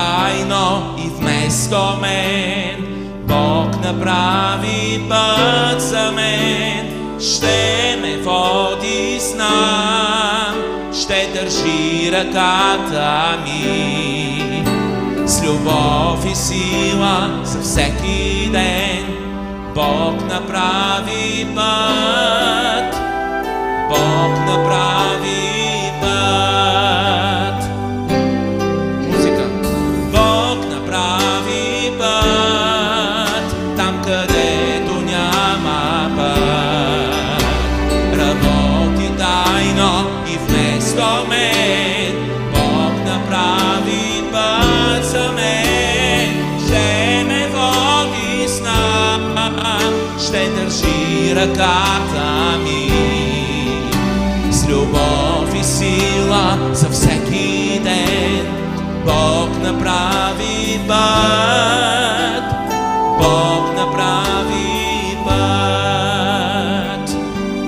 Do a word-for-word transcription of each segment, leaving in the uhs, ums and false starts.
тайно и вместо мен. Бог направи път за мен, ще ме води с нам, ще държи ръката ми. С любов и сила за всеки ден Бог направи път, Бог направи път. Музика. Бог направи път там, където няма път. Работи тайно и вместо мен. Бог направи път за мен, ще ме води с нам, ще държи ръката ми. С любов и сила за всеки ден Бог направи път, Бог направи път.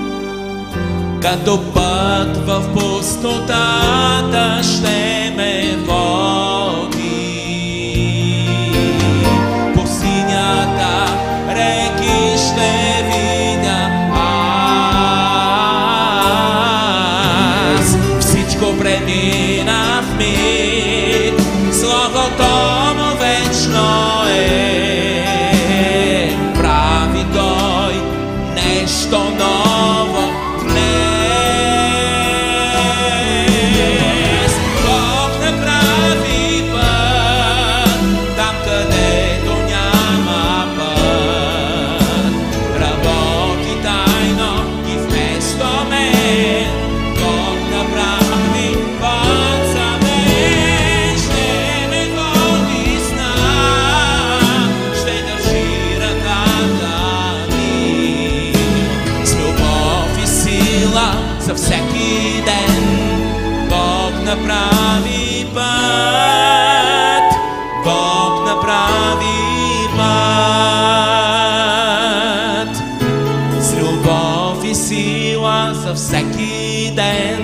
Като път в пустотата ще ме води, по синята реки ще видя аз. Всичко премина в миг, Словото му вечно е. Прави Той нещо ново днес. Бог направи път там, където няма път. Работи тайно и вместо мен. Бог направи път за мен, ще ме води с нам, ще държи ръката ми. С любов и сила за всеки ден Бог направи път, Бог направи път. С любов и сила за всеки ден